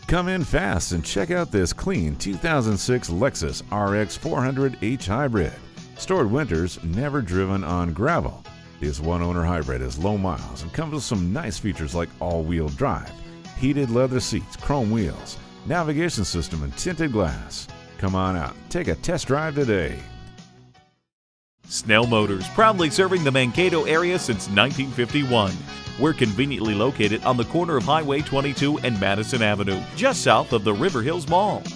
Come in fast and check out this clean 2006 Lexus RX 400h Hybrid. Stored winters, never driven on gravel. This one-owner hybrid has low miles and comes with some nice features like all-wheel drive, heated leather seats, chrome wheels, navigation system, and tinted glass. Come on out and take a test drive today. Snell Motors, proudly serving the Mankato area since 1951. We're conveniently located on the corner of Highway 22 and Madison Avenue, just south of the River Hills Mall.